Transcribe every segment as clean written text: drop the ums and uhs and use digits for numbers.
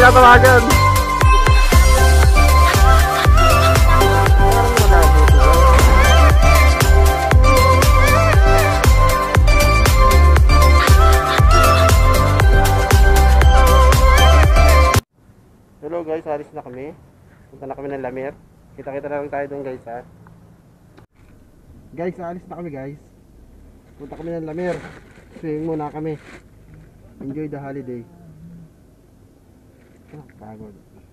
tatawagan. Hello guys, alis na kami. Punta na kami ng Lamer. Kita-kita na lang tayo doon guys ha. Guys, alis na kami guys. Punta kami ng Lamer. Swing muna kami. Enjoy the holiday. Pagod.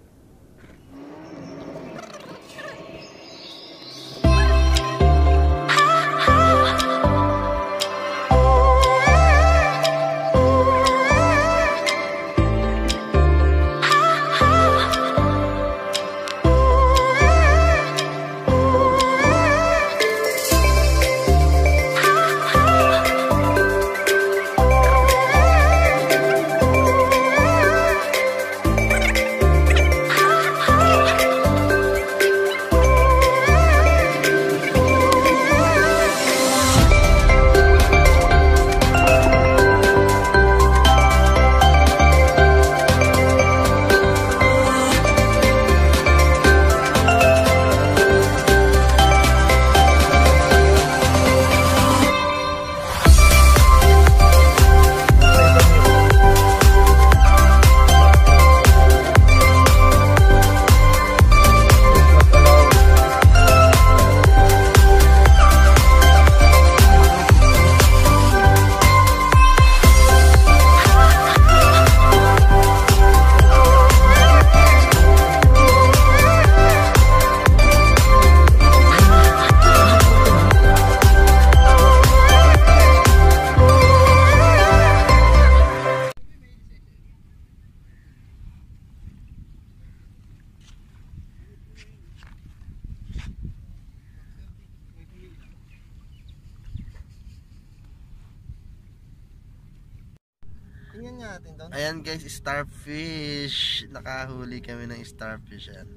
Ayan guys, starfish. Nakahuli kami ng starfish yan.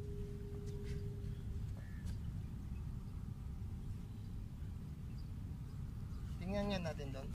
Tingnan nga natin doon.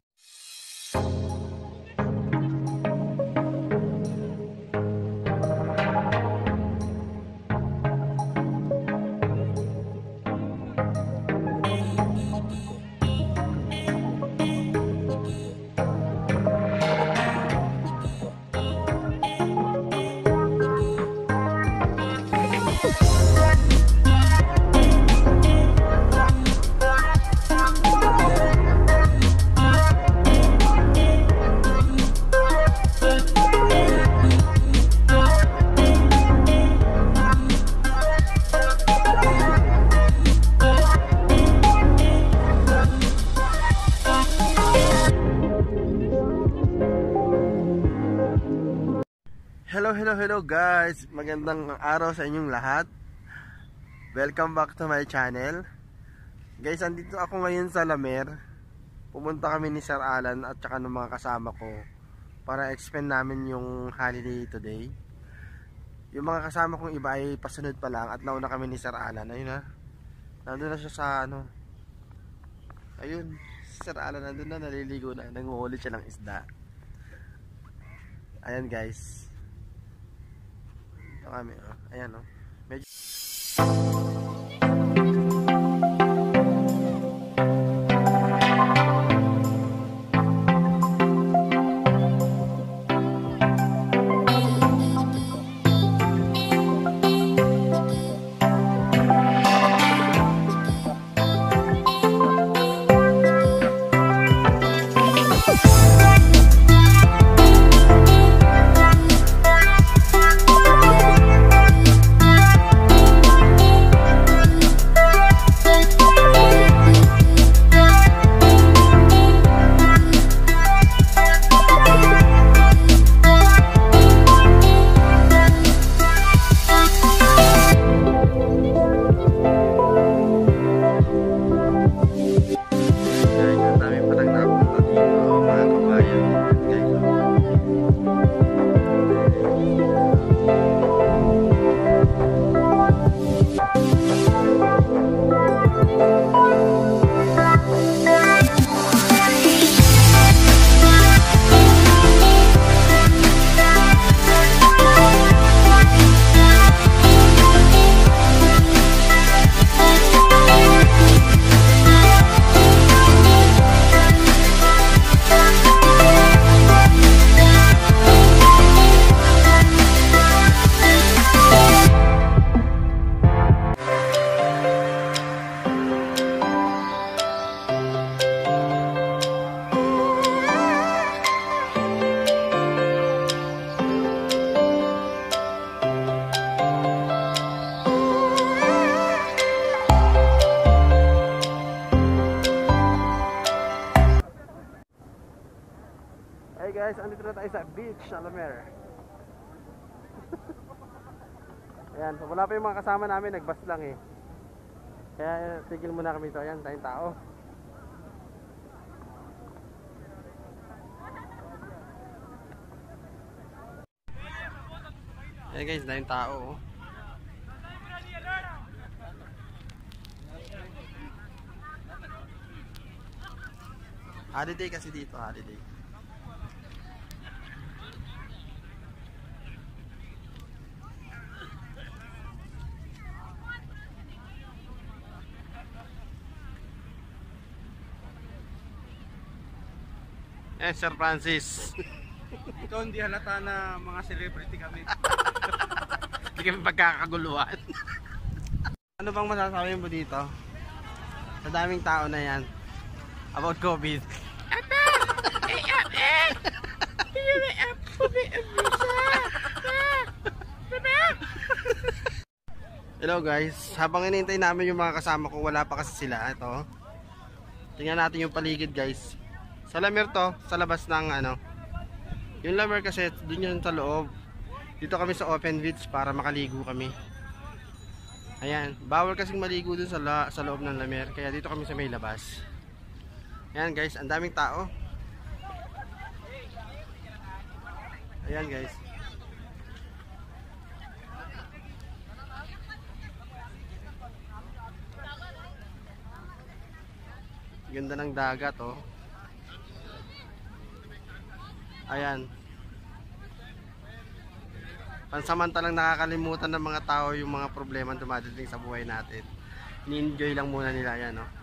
Hello guys, magandang araw sa inyong lahat. Welcome back to my channel. Guys, andito ako ngayon sa Lamer. Pumunta kami ni Sir Alan at saka ng mga kasama ko para expend namin yung holiday today. Yung mga kasama kong iba ay pasunod pa lang at nauna kami ni Sir Alan. Ayun na, nandun na siya sa ano. Ayun, Sir Alan nandun na, naliligo na, nanguhuli siya ng isda. Ayan guys, kami, ayan medyo guys, andito na tayo sa beach, Salamer. Ayan, wala pa yung mga kasama namin, nagbus lang eh. Kaya tigil muna kami ito. Ayan, tayong tao. Ayan guys, tayong tao. Holiday kasi dito, holiday. Eh, Sir Francis. Ito hindi halata na mga celebrity kami. Hindi kami pagkakaguluhan. Ano bang masasabi mo dito? Sa daming tao na yan. About COVID. Hello guys. Habang inintay namin yung mga kasama ko, wala pa kasi sila. Ito. Tingnan natin yung paligid guys. Sa Lamer to, sa labas ng ano. Yung Lamer kasi dun yun sa loob. Dito kami sa open beach para makaligo kami. Ayan, bawal kasing maligo dun sa loob ng Lamer. Kaya dito kami sa may labas. Ayan guys, ang daming tao. Ayan guys. Ganda ng dagat oh. Ayan. Pansamantalang nakakalimutan ng mga tao yung mga problema dumadating sa buhay natin. Ni-enjoy lang muna nila yan, no?